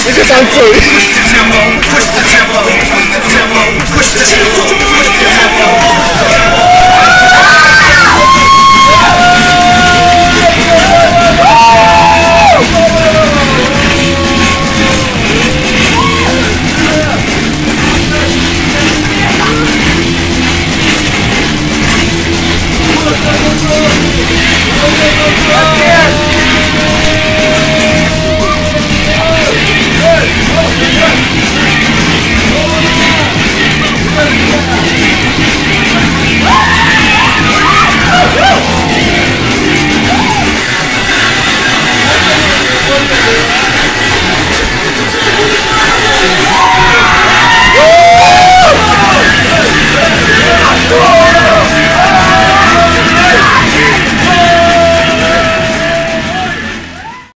你去上嘴。 Push the tempo, push the tempo, push the tempo, push the tempo.